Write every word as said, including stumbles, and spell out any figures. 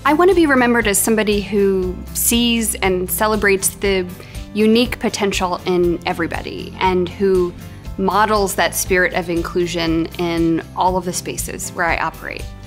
I want to be remembered as somebody who sees and celebrates the unique potential in everybody and who models that spirit of inclusion in all of the spaces where I operate.